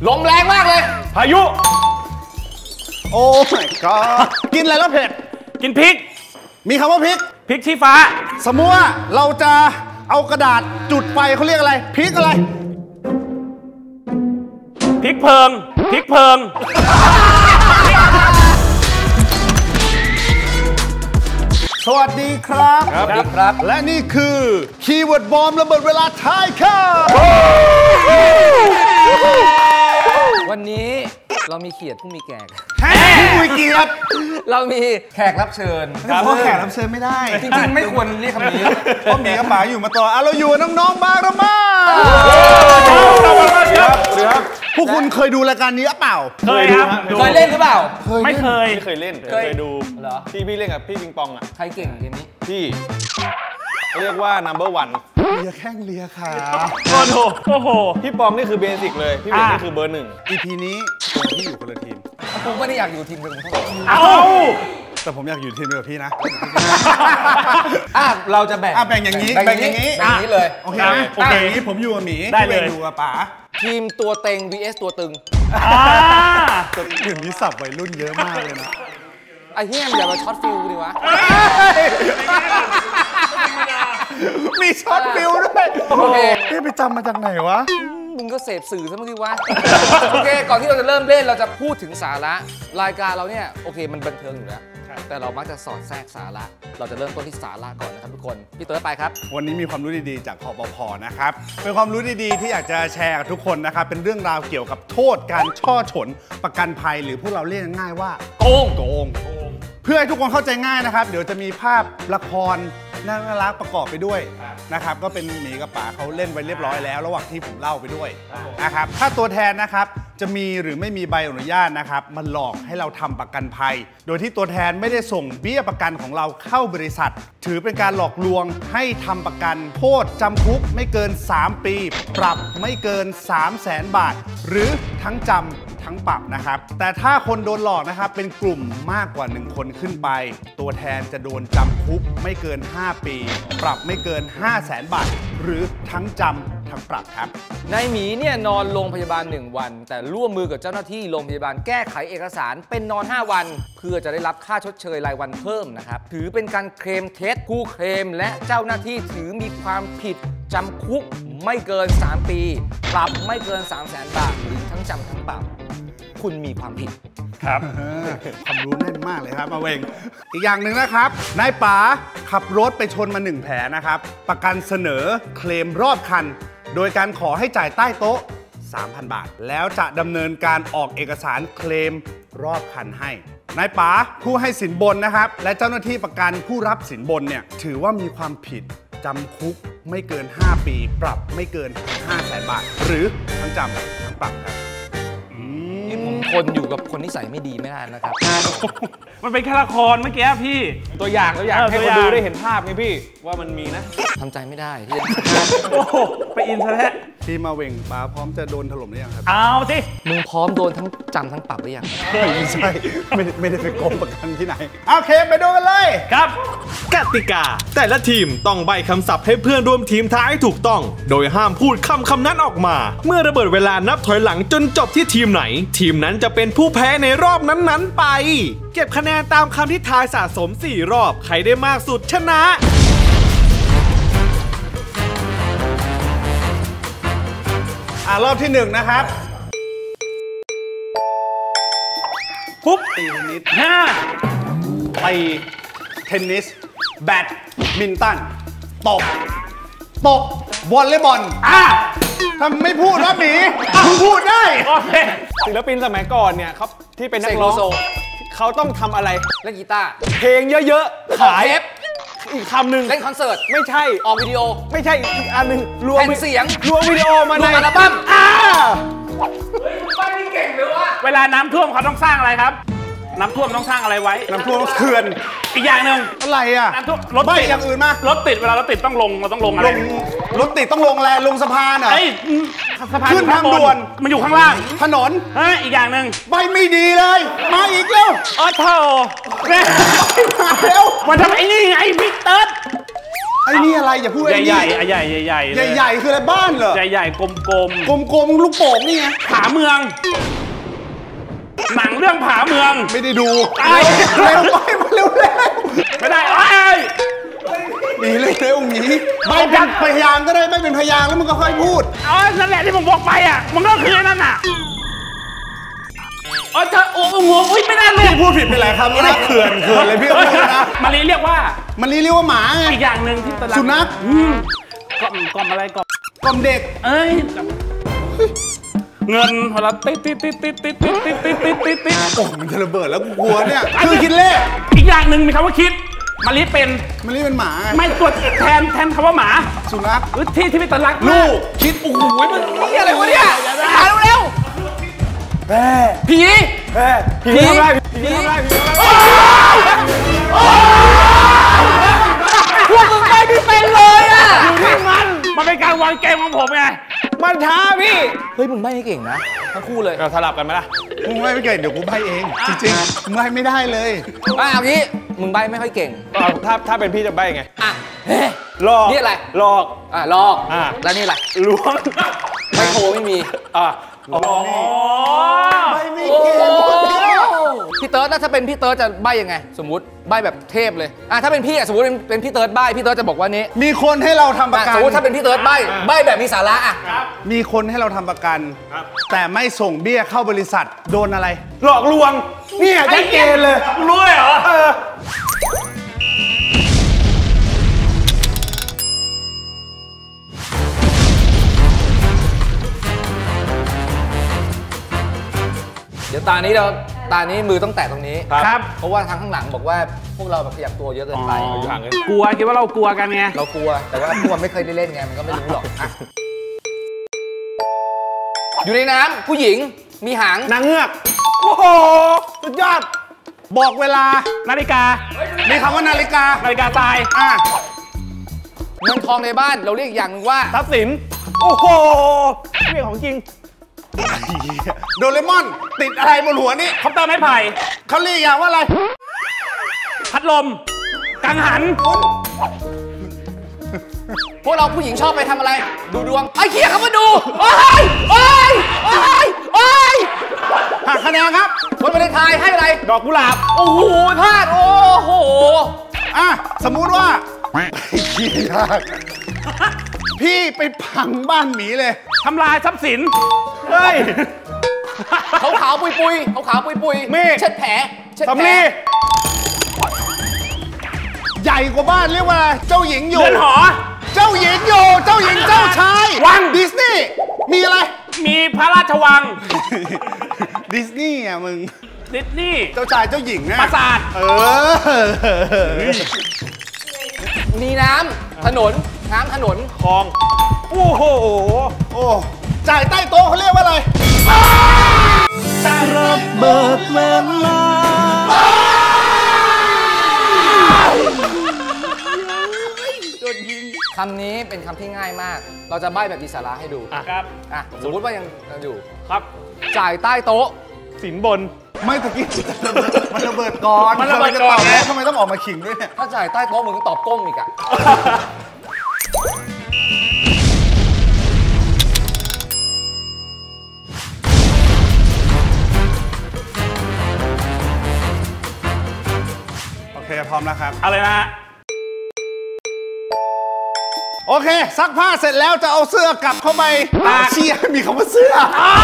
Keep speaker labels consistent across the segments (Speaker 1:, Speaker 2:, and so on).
Speaker 1: ลมแรงมากเลย
Speaker 2: พายุ
Speaker 3: โอ้ my god กินอะไรแล้วเผ็ด
Speaker 2: กินพริก
Speaker 3: มีคำว่าพริก
Speaker 2: ชี้ฟ้า
Speaker 3: สมมติว่าเราจะเอากระดาษจุดไฟเขาเรียกอะไรพริกอะไร
Speaker 2: พริกเพิง
Speaker 3: สวัสดีครับ
Speaker 1: ครับ
Speaker 3: และนี่คือคีย์เวิร์ดบอมระเบิดเวลาท้ายครับ
Speaker 1: วันนี้เรามีเขียดผู้มีแขก
Speaker 3: ผู้มีเกียรติ
Speaker 1: เรามีแขกรับเชิญ
Speaker 3: เพราะแขกรับเชิญไม่ได้
Speaker 1: จริงๆไม่ควรเรียกคำนี้
Speaker 3: เพราะหมีกับหมาอยู่มาต่อเราอยู่น้องๆบางระมาพวกคุณเคยดูรายการนี้หรือเปล่า
Speaker 2: เคยครับ
Speaker 1: เคยเล่นหรือเปล่า
Speaker 2: ไม่เค
Speaker 4: ยเล่นเคยดู
Speaker 1: เหรอ
Speaker 4: พี่เล่นกับพี่ปิงปองอ่ะ
Speaker 1: ใครเก่งเกมนี้
Speaker 4: พี่เรียกว่า number 1
Speaker 3: เลียแข้งเลียขา
Speaker 2: โอ้โห
Speaker 4: พี่ปองนี่คือเบสิกเลยพี่เบนนี่คือเบอร์ 1
Speaker 3: EP นี้พี่อยู่คนละทีม
Speaker 1: ผมไม่ได้อยากอยู่ทีมเดียวกับพี่
Speaker 3: แต่ผมอยากอยู่ทีมเดียวกับพี่นะ
Speaker 1: เราจะแบ่ง
Speaker 3: อย่างนี้
Speaker 1: เลย
Speaker 3: โอเคอย่างนี้ผมอยู่กับหมี
Speaker 2: ได้เลย
Speaker 3: อยู่กับป๋า
Speaker 1: ทีมตัวเต็ง vs ตัวตึง
Speaker 3: อย่างนี้สับวัยรุ่นเยอะมากเลยนะ
Speaker 1: ไอ้เหี้ยอย่ามาช็อตฟิลดิวะ
Speaker 3: มีช็อตฟิลด้วยโอเคไปจำมาจากไหนวะ
Speaker 1: มึงก็เสพสื่อซะเมื่อกี้วะโอเคก่อนที่เราจะเริ่มเล่นเราจะพูดถึงสาระรายการเราเนี่ยโอเคมันบันเทิงอยู่แล้วแต่เรามักจะสอดแทรกสาระเราจะเริ่มต้นที่สาระก่อนนะครับทุกคนพี่เต๋อไปครับ
Speaker 3: วันนี้มีความรู้ดีๆจากคปภ.นะครับเป็นความรู้ดีๆที่อยากจะแชร์กับทุกคนนะครับเป็นเรื่องราวเกี่ยวกับโทษการช่อฉนประกันภัยหรือพวกเราเรียกง่ายว่าโกงเพื่อให้ทุกคนเข้าใจง่ายนะครับเดี๋ยวจะมีภาพละครน่ารักประกอบไปด้วยนะครับก็เป็นหมีกับป๋าเขาเล่นไว้เรียบร้อยแล้วระหว่างที่ผมเล่าไปด้วยนะครับถ้าตัวแทนนะครับจะมีหรือไม่มีใบอนุญาตนะครับมันหลอกให้เราทำประกันภัยโดยที่ตัวแทนไม่ได้ส่งเบี้ยประกันของเราเข้าบริษัทถือเป็นการหลอกลวงให้ทำประกันโทษจำคุกไม่เกิน3 ปีปรับไม่เกิน 300,000 บาทหรือทั้งจำทั้งปรับนะครับแต่ถ้าคนโดนหลอกนะครับเป็นกลุ่มมากกว่า1 คนขึ้นไปตัวแทนจะโดนจำคุกไม่เกิน5 ปีปรับไม่เกิน 500,000 บาทหรือทั้งจำทั้งปรับครับ
Speaker 1: นายหมีเนี่ยนอนโรงพยาบาล1 วันแต่ร่วมมือกับเจ้าหน้าที่โรงพยาบาลแก้ไขเอกสารเป็นนอน5 วันเพื่อจะได้รับค่าชดเชยรายวันเพิ่มนะครับถือเป็นการเคลมเท็จผู้เคลมและเจ้าหน้าที่ถือมีความผิดจำคุกไม่เกิน3 ปีปรับไม่เกิน 300,000 บาทหรือทั้งจำทั้งปรับคุณมีความผิด
Speaker 3: ครับความรู้แน่นมากเลยครับมาเวงอีกอย่างหนึ่งนะครับนายป๋าขับรถไปชนมา1 แผลนะครับประกันเสนอเคลมรอบคันโดยการขอให้จ่ายใต้โต๊ะ 3,000 บาทแล้วจะดำเนินการออกเอกสารเคลมรอบคันให้นายป๋าผู้ให้สินบนนะครับและเจ้าหน้าที่ประกันผู้รับสินบนเนี่ยถือว่ามีความผิดจำคุกไม่เกิน5 ปีปรับไม่เกิน 500,000 บาทหรือทั้งจำทั้งปรับครับ
Speaker 1: ผมทนอยู่กับคนนิสัยไม่ดีไม่ได้นะครับ
Speaker 2: มันเป็นแค่ละครเมื่อกี้พี่
Speaker 4: ตัวอย่างให้คนดูได้เห็นภาพไงพี่ว่ามันมีนะ
Speaker 1: ทำใจไม่ได้ที่
Speaker 2: โอ้ไปอินซะแล้ว
Speaker 3: ที่มาเวงป๋าพร้อมจะโดนถล่มหรือยังครับ
Speaker 2: เอาสิ
Speaker 1: มึงพร้อมโดนทั้งจำทั้งปรับหรือยัง
Speaker 3: ไม่ใช่ไม่ได้ไปโกงประกันที่ไหนโอเคไปดูกันเลย
Speaker 2: ครับ
Speaker 5: กติกาแต่ละทีมต้องใบ้คำศัพท์ให้เพื่อนร่วมทีมทายให้ถูกต้องโดยห้ามพูดคำนั้นออกมาเมื่อระเบิดเวลานับถอยหลังจนจบที่ทีมไหนทีมนั้นจะเป็นผู้แพ้ในรอบนั้นๆไปเก็บคะแนนตามคำที่ทายสะสม4 รอบใครได้มากสุดชนะ
Speaker 3: รอบที่1นะครับปุ๊บตีเทนนิสตีเทนนิสแบดมินตันตบวอลเลย์บอลทำไม่พูดนะหมีคุณพูดได้
Speaker 4: ศิลปินสมัยก่อนเนี่ยเขาที่เป็นนักร้องเขาต้องทำอะไร
Speaker 1: เล่นกีตาร์
Speaker 4: เพลงเยอะๆขายอีกคำหนึ่ง
Speaker 1: เล่นคอนเสิร์ต
Speaker 4: ไม่ใช่
Speaker 1: ออกวิดีโอ
Speaker 4: ไม่ใช่อีกอันหนึ่ง
Speaker 1: รวมเสียง
Speaker 4: รวมวิดีโอมาใน
Speaker 1: อัลบั้ม
Speaker 2: เฮ้ยคุณป้านี่เก่งเลยวะเวลาน้ำท่วมเขาต้องสร้างอะไรครับน้ำท่วมต้องสร้างอะไรไว้
Speaker 3: น้ำท่วมเขื่อน
Speaker 2: อีกอย่างหนึ่ง
Speaker 3: อะไรอ่ะ
Speaker 2: น้ำท่วมรถ
Speaker 3: ติดอย่างอื่นมาร
Speaker 2: ถติดเวลารถติดต้องลงเราต้องลงอะไร
Speaker 3: รถติดต้องลงลงสะพานเหรอ
Speaker 2: สะพาน
Speaker 3: ขึ้นทางด่วน
Speaker 2: มันอยู่ข้างล่าง
Speaker 3: ถนน
Speaker 2: อีกอย่างหนึ่ง
Speaker 3: ใบไม่ดีเลยมาอีกแล้ว
Speaker 2: เท่ามาแล้วมันทำไอ้นี่ไงพี่เติร์ด
Speaker 3: ไอ้นี่อะไรอย่าพูดไอ้นี่
Speaker 2: ใหญ่ๆใหญ่ๆใหญ่ๆเลย
Speaker 3: ใหญ่ๆคืออะไรบ้านเหรอ
Speaker 2: ใหญ่ๆกลม
Speaker 3: กลมๆลูกโป่งนี่ไง
Speaker 2: ๆผาเมือง หนังเรื่องผาเมือง
Speaker 3: ไม่ได้ดู
Speaker 2: ไอ้
Speaker 3: เร็วไปมาเร็ว
Speaker 2: ไม่ได้เอ้ย
Speaker 3: หนีเร็วหนีไม่เป็นพยางก็ได้ไม่เป็นพยางแล้วมึงก็ค่อยพูด
Speaker 2: เอานั่นแหละที่ผมบอกไปอ่ะมันก็คือนั่นน่ะเธอโอ้โหไม่ได้เลย
Speaker 3: พี่พูดผิดไปหลายคำแล้วนะเขื่อนเลยพี่พูดนะ
Speaker 2: มารีเรียกว่า
Speaker 3: มันเรียกว่าหมาไง
Speaker 2: อีกอย่างหนึ่งที่ตลาด
Speaker 3: สุนัข
Speaker 2: กล่อมอะไรกล่อม
Speaker 3: กล่อมเด็ก
Speaker 2: เอ้ยเงินพอเราติด
Speaker 3: โอ้มันจะระเบิดแล้วกูกลัวเนี่ยคือคิดเลข
Speaker 2: อีกอย่างหนึ่งมีคำว่าคิดมารีเป็น
Speaker 3: มันเรียกเป็นหมาไง
Speaker 2: ไม่ตัวแทนคำว่าหมา
Speaker 3: สุนัข
Speaker 2: ที่พี่ตลัก
Speaker 3: ลูก
Speaker 2: คิดโอ้โหมัน
Speaker 1: นี่อะไรวะเนี่ยมาเร็ว
Speaker 3: แม่
Speaker 1: ๆผี
Speaker 3: แม่ผีทำไรผีทำไรผีทำไร
Speaker 1: พวกมึงไม่ได้เป็นเลยอ่ะ
Speaker 2: นี่มันเป็นการวางเกมของผมไง
Speaker 4: มันท้าพี่
Speaker 1: เฮ้ยมึงไม่เก่งนะทั้งคู่เลย
Speaker 4: เราสลับกันไหมล่ะ
Speaker 3: มึงไม่เก่งเดี๋ยวกูใบ้เองจริงๆมึงใบ้ไม่ได้เลย
Speaker 1: เอางี้มึงใบไม่ค่อยเก่ง
Speaker 4: ถ้าเป็นพี่จะใบ้ไง
Speaker 1: อ่ะเฮ้
Speaker 4: หลอก
Speaker 1: นี่อะไร
Speaker 4: หลอก
Speaker 1: ลอก
Speaker 4: อ่ะ
Speaker 1: แล้วนี่อะไร
Speaker 4: ล้วง
Speaker 1: ไม่โทรไม่มี
Speaker 4: อ๋อ
Speaker 3: ไม่มีเก่ง
Speaker 1: พี่เติร์ดแล้วถ้าเป็นพี่เติร์ดจะใบยังไง สมมุติใบแบบเทพเลยถ้าเป็นพี่สมมติเป็นพี่เติร์ดใบพี่เติร์ดจะบอกว่านี้
Speaker 3: มีคนให้เราทำประกัน
Speaker 1: สมมติถ้าเป็นพี่เติร์ดใบแบบมีสาระอ่ะ
Speaker 3: มีคนให้เราทำประกัน แต่ไม่ส่งเบี้ยเข้าบริษัทโดนอะไร
Speaker 4: หลอกลวงเนี่ยชัดเจนเลย
Speaker 2: รู้เลยเหรอ
Speaker 1: เดี๋ยวตานี้มือต้องแตะตรงนี้
Speaker 2: ครับ
Speaker 1: เพราะว่าทางข้างหลังบอกว่าพวกเราแบบขยับตัวเยอะเกินไป
Speaker 2: กลัวคิดว่าเรากลัวกันไง
Speaker 1: เรากลัวแต่ว่าพวกมันไม่เคยได้เล่นไงมันก็ไม่รู้หรอกอ่ะอยู่ในน้ำผู้หญิงมีหาง
Speaker 3: นางเงือก โอ้โห สุดยอด บอกเวลา
Speaker 2: นาฬิกา
Speaker 3: มีคำว่านาฬิกา
Speaker 2: นาฬิกาทราย
Speaker 1: เงินทองในบ้านเราเรียกอย่างหนึงว่า
Speaker 4: ทรัพย์สิน โอ้โหเรื่องของจริง
Speaker 3: โดเรมอนติดอะไรบนหัวนี่
Speaker 2: คอปเตอร์ไม้ไผ่
Speaker 3: เขาเรียกอย่างว่าอะไร
Speaker 2: พัดลม กังหัน
Speaker 1: พวกเราผู้หญิงชอบไปทำอะไร ดูดวงไอ้เหี้ยเขามาดูโอ้ยโอ้ยโอ้ยโอ้ย
Speaker 3: หักคะแนนครับ
Speaker 1: วันวาเลนไทน์ให้อะไร
Speaker 2: ดอกกุหลาบ
Speaker 1: โอ้โหพลาดโอ้โห
Speaker 3: สมมุติว่าขี้ยากพี่ไปพังบ้านหมีเลย
Speaker 2: ทำลายทรัพย์สิน
Speaker 4: เฮ้ย
Speaker 1: ขาวขาวปุยปุยขาวขาวปุยปุย
Speaker 3: เมฆ
Speaker 1: เช็ดแผลเช็ด
Speaker 3: สำ
Speaker 1: แผล
Speaker 3: ลีใหญ่กว่าบ้านเรียกว่าเจ้าหญิงอยู่
Speaker 2: เรือนหอ
Speaker 3: เจ้าหญิงอยู่ เจ้าหญิงเจ้าชาย
Speaker 2: วัง
Speaker 3: ดิสนีย์มีอะไร
Speaker 2: มีพระราชวัง
Speaker 3: ดิสนีย์อ่ะมึง
Speaker 2: ดิสนีย์
Speaker 3: เจ้าชายเจ้าหญิงนะ
Speaker 2: ปราสาท
Speaker 1: มีน้ำถนนน้ำถนน
Speaker 4: คลอง โอ้โห
Speaker 3: โอ้จ่ายใต้โต๊ะเขาเรียกว่าอะไร
Speaker 5: ระเบิดเวลา
Speaker 1: คำนี้เป็นคำที่ง่ายมาก เราจะใบ้แบบมีสาระให้ดู
Speaker 2: ครับ
Speaker 1: สมมติว่ายังอยู่
Speaker 2: ครับ
Speaker 1: จ่ายใต้โต๊ะ
Speaker 4: สินบน
Speaker 3: ไม่ตะกี้มันระเบิดก่อน
Speaker 2: มันระเบิดก่อน
Speaker 3: ทำไมจะตอบแล้วทำไมต้องออกมาขิงด้วยเนี่ย
Speaker 1: ถ้าจ่ายใต้โต๊ะมึงก็ตอบก้มอีกอะ
Speaker 3: โอเคพร้อมแล้วครับ
Speaker 2: อะไรนะฮะ
Speaker 3: โอเค ซักผ้าเสร็จแล้วจะเอาเสื้อกลับเข้าไปเชียร์มีคำว่าเสื้อ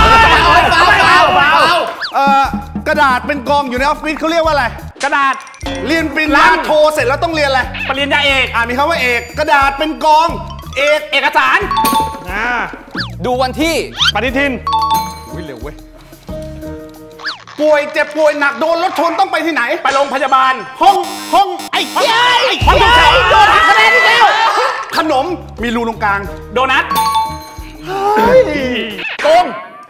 Speaker 3: กระดาษเป็นกองอยู่ในออฟฟิศเขาเรียกว่าอะไร
Speaker 2: กระดาษ
Speaker 3: เรียนปริญญาโทเสร็จแล้วต้องเรียนอะไร
Speaker 2: ปริญญาเอก
Speaker 3: มีคำว่าเอก กระดาษเป็นกอง เอก
Speaker 2: เอกสาร
Speaker 1: ดูวันที่
Speaker 4: ปฏิทิน
Speaker 3: วิ่งเร็วเว้ย ป่วยเจ็บป่วยหนักโดนรถชนต้องไปที่ไหน
Speaker 2: ไปโรงพยาบาล
Speaker 3: ห้องไอ้เหี้ย
Speaker 2: ห้องฉุกเฉิน
Speaker 3: โดนหักคะแนนอีกแล้ว ขนมมีรูตรงกลาง
Speaker 2: โดนัท
Speaker 1: โกง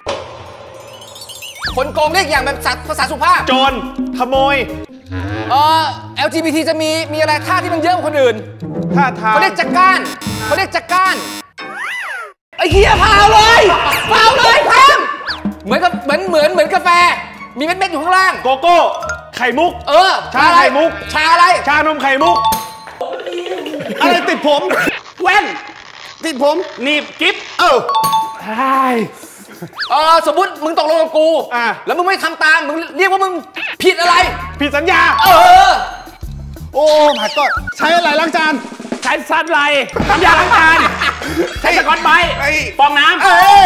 Speaker 1: คนโกงเรียกอย่างแบบภาษาสุภาพ
Speaker 4: โจร ขโมย
Speaker 1: LGBT จะมีอะไรท่าที่มันเยอะกว่าคนอื่น
Speaker 4: ท่าทาง
Speaker 1: เขาเรียกจักก้านเขาเรียกจักก้านไอ้เหี้ยพาวเลยข้ามเหมือนกาแฟ มีเม็ดๆอยู่ข้างล่าง
Speaker 4: โกโก้ ไข่มุก
Speaker 1: ชา
Speaker 4: ชาไข่มุก
Speaker 1: ชาอะไร
Speaker 4: ชานมไข่มุก
Speaker 3: อะไรติดผม
Speaker 2: แว่น
Speaker 3: ติดผม
Speaker 2: หนีบกิ๊บ
Speaker 3: ใช่
Speaker 1: สมมติมึงตกลงกับกู แล้วมึงไม่ทำตาม มึงเรียกว่ามึงผิดอะไร
Speaker 3: ผิดสัญญา โอ้my god ใช้อะไรล้างจาน
Speaker 2: ใช้ซันไลท์น้ำยาล้างจานใช้สกอตไบรท์ฟองน้ำ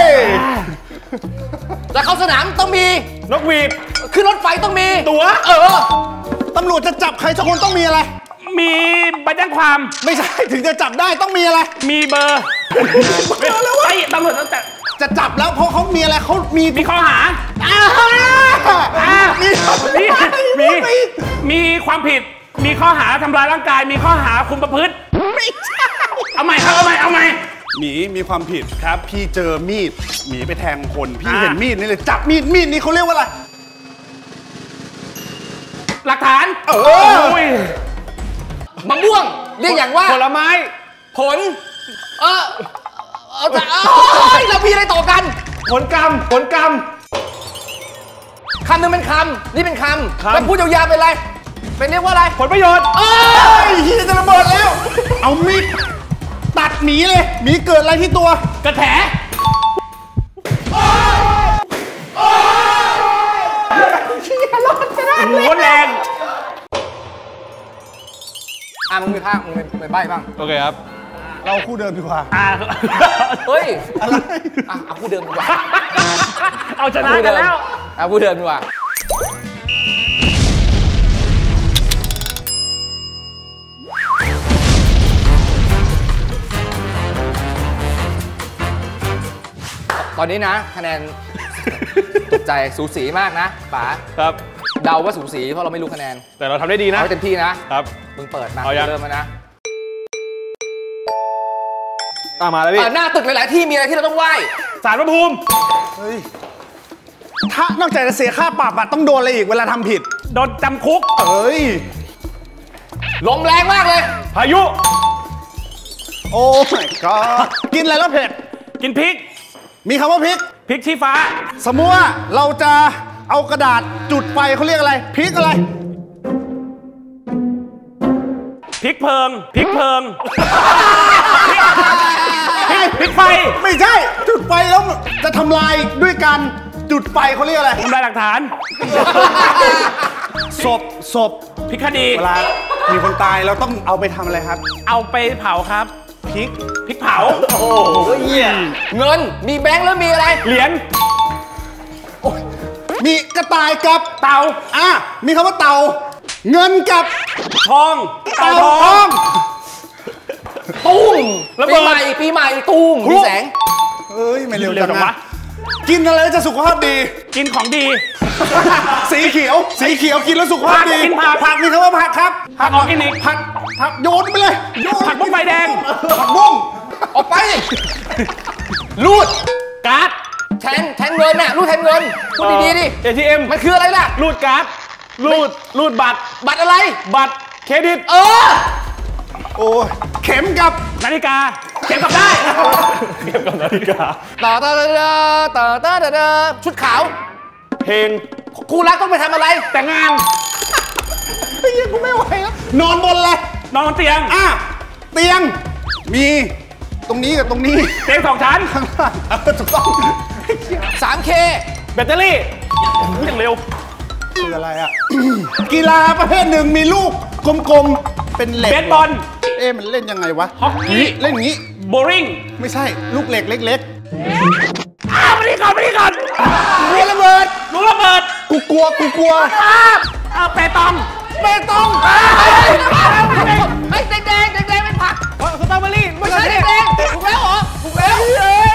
Speaker 1: แล้วเข้าสนามต้องมี
Speaker 2: นกหวีด
Speaker 1: ขึ้นรถไฟต้องมี
Speaker 2: ตั๋ว
Speaker 3: ตำรวจจะจับใครสักคนต้องมีอะไร
Speaker 2: มีใบแจ้งความ
Speaker 3: ไม่ใช่ถึงจะจับได้ต้องมีอะไร
Speaker 2: มีเบอร์ไอ้ตำรวจต้อง
Speaker 3: จะจับแล้วเพราะเขามีอะไรเขามี
Speaker 2: มีข้อหามีความผิด มีข้อหาทำร้ายร่างกาย มีข้อหาคุมประพฤติไม่ใช่เอาใหม่ครับเอาใหม่
Speaker 3: หมีมีความผิดครับ พี่เจอมีดหมีไปแทงคน พี่เห็นมีดนี่เลยจับมีดนี่เขาเรียกว่าอะไร
Speaker 2: หลักฐาน
Speaker 1: มะม่วงเรียกอย่างว่า
Speaker 2: ผลไม้
Speaker 1: ผลเรามีอะไรต่อกัน
Speaker 4: ผลกรรม
Speaker 1: คำหนึ่งเป็นคำนี่เป็นคำแล้วพูดยาวๆเป็นอะไรเป็นเรียกว่าอะไร
Speaker 4: ผลประโยชน์
Speaker 3: เฮียจะระเบิดแล้ว เอามีดตัดหมีเลยหมีเกิดอะไรที่ตัว
Speaker 2: กระแถหัวแรง
Speaker 1: มึงมีภาคมึงเป็นใบ้บ้าง
Speaker 4: โอเคครับ
Speaker 3: เราคู่เดิมดีกว่า
Speaker 1: เฮ้ย
Speaker 3: อะไร
Speaker 1: เอาคู่เดิมดีกว่า
Speaker 2: เอาชนะกันแล้ว
Speaker 1: เอาคู่เดิมดีกว่าตอนนี้นะคะแนนตกใจสูสีมากนะป๋า
Speaker 4: ครับ
Speaker 1: เดาว่าสูสีเพราะเราไม่รู้คะแนน
Speaker 4: แต่เราทำได้ดีนะ
Speaker 1: เอาเต็มที่นะครับมึงเปิดมา
Speaker 4: เอายัง
Speaker 1: เริ่มมานะ
Speaker 4: มาแล้วพี่
Speaker 1: หน้าตึกหลายๆที่มีอะไรที่เราต้องไหว้
Speaker 4: ศาลพระภูมิ
Speaker 3: เฮ้ยถ้านอกจากจะเสียค่าปรับต้องโดนอะไรอีกเวลาทำผิด
Speaker 2: โดนจำคุก
Speaker 3: เอ้ย
Speaker 1: ลมแรงมากเลย
Speaker 4: พายุ
Speaker 3: โอ้ my god กินอะไรแล้วเผ็ด
Speaker 2: กินพริก
Speaker 3: มีคำว่าพริก
Speaker 2: พริกชี้ฟ้า
Speaker 3: สมมติว่าเราจะเอากระดาษจุดไฟเขาเรียกอะไรพริกอะไร
Speaker 2: พริกเพิงพริกไฟ
Speaker 3: ไม่ใช่ จุดไฟแล้วจะทำลายด้วยการจุดไฟเขาเรียกอะไร
Speaker 2: ทำลายหลักฐาน
Speaker 3: ศพ
Speaker 2: พริกคดี
Speaker 3: เวลามีคนตายเราต้องเอาไปทำอะไรครับ
Speaker 2: เอาไปเผาครับ พริกเผา
Speaker 1: โอ้โหเงินมีแบงค์แล้วมีอะไร
Speaker 2: เหรียญ
Speaker 3: มีกระต่ายกับ
Speaker 2: เต่า
Speaker 3: มีคำว่าเต่า เงินกับ
Speaker 2: ทอง
Speaker 3: เต่าทอง
Speaker 1: ตุ้ม
Speaker 2: ระเบิด
Speaker 1: ปีใหม่ตุ้มมีแสง
Speaker 3: เอ้ยไม่เร็ว
Speaker 2: เร็วจั
Speaker 3: จั
Speaker 2: ง
Speaker 3: ง
Speaker 2: วะ
Speaker 3: นะกินอะไรแล้วจะสุขภาพดี
Speaker 2: กินของดี
Speaker 3: สีเขียวกินแล้วสุขภาพดี
Speaker 2: กินผัก
Speaker 3: ผักมีคำว่าผักครับ
Speaker 2: ผักออร์แกนิก
Speaker 3: ผักโยนไปเลยโยน
Speaker 2: ผักบุ้งไฟแดง
Speaker 3: ผักบุ้ง
Speaker 1: ออกไปรูด
Speaker 2: การ์ด
Speaker 1: แทนเงินน่ะรูดแทนเงินพูดดีๆดิ
Speaker 4: ATM
Speaker 1: มันคืออะไรล่ะ
Speaker 4: รูดการ์ดรูดบัตร
Speaker 1: บัตรอะไร
Speaker 4: บัตรเครดิต
Speaker 3: โอ้ยเข็มกับ
Speaker 2: นาฬิกาเก็บกลับได้
Speaker 4: เก็บกับนาฬิกา
Speaker 1: ต่อชุดขาว
Speaker 4: เพลง
Speaker 1: คู่รักต้องไปทำอะไร
Speaker 2: แต่งงาน
Speaker 3: ไอ้เหี้ยกูไม่ไหวแล้วนอนบนเลย
Speaker 2: นอนบนเตียง
Speaker 3: เตียงมีตรงนี้กับตรงนี้
Speaker 2: เตียง2 ชั้น
Speaker 3: ข้างล่างถูกต้อง
Speaker 1: 3K
Speaker 2: แบตเตอรี่ยังเร็ว
Speaker 3: คืออะไรอ่ะ กีฬาประเภทหนึ่งมีลูกกลมๆเป็นเหล็ก
Speaker 2: เบสบอล
Speaker 3: มันเล่นยังไงวะ
Speaker 2: ฮอกกี้
Speaker 3: เล่นอย่างนี้
Speaker 2: โบลิ่ง
Speaker 3: ไม่ใช่ลูกเหล็กเล็ก
Speaker 2: มานี่ก่อน
Speaker 3: ๆกลัวระเบิด
Speaker 2: ลูกระเบิด
Speaker 3: กูกลัว
Speaker 2: เปตอง
Speaker 3: เบตง
Speaker 1: ไอ้แดงเป็นผัก
Speaker 4: สตรอเบอรี่
Speaker 1: ไม่ใช่แดงถูกแล้วเหรอถูกแล้ว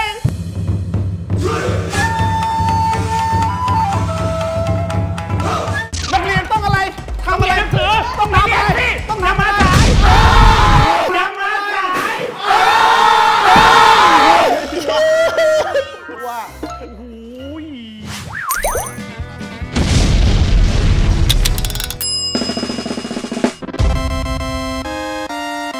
Speaker 3: นักเรียนต้องอะไรทำอะไร
Speaker 2: หนังสือต้องทำอะไรต้องทำมาสายทำมาสาย
Speaker 3: ว่า
Speaker 2: เ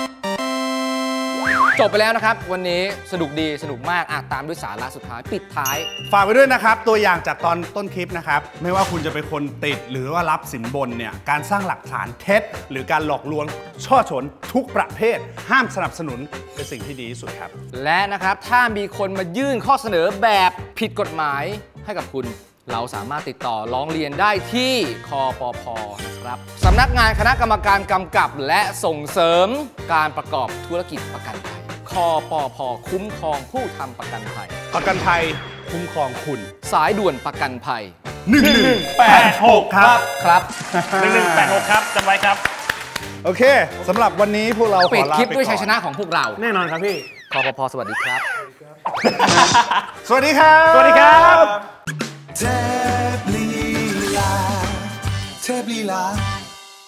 Speaker 1: จบไปแล้วนะครับวันนี้สนุกดีสนุกมากตามด้วยสาระสุดท้ายปิดท้าย
Speaker 3: ฝากไว้ด้วยนะครับตัวอย่างจากตอนต้นคลิปนะครับไม่ว่าคุณจะเป็นคนติดหรือว่ารับสินบนเนี่ยการสร้างหลักฐานเท็จหรือการหลอกลวงช่อฉนทุกประเภทห้ามสนับสนุนเป็นสิ่งที่ดีที่สุดครับ
Speaker 1: และนะครับถ้ามีคนมายื่นข้อเสนอแบบผิดกฎหมายให้กับคุณเราสามารถติดต่อร้องเรียนได้ที่คปภ.นะครับสำนักงานคณะกรรมการกำกับและส่งเสริมการประกอบธุรกิจประกันภัยคปภ.คุ้มครองผู้ทำประกันภัย
Speaker 3: ประกันภัยคุ้มครองคุณ
Speaker 1: สายด่วนประกันภัย
Speaker 3: 1186
Speaker 1: ครับ
Speaker 2: 1186ครับจำไว้ครับ
Speaker 3: โอเคสำหรับวันนี้พวกเรา
Speaker 1: ปิดคลิปด้วยชัยชนะของพวกเรา
Speaker 4: แน่นอนครับพี่
Speaker 1: คปภ.สวัสดีครับ
Speaker 3: สวัสดีครับ
Speaker 2: สวัสดีครับ
Speaker 6: เทพลีลา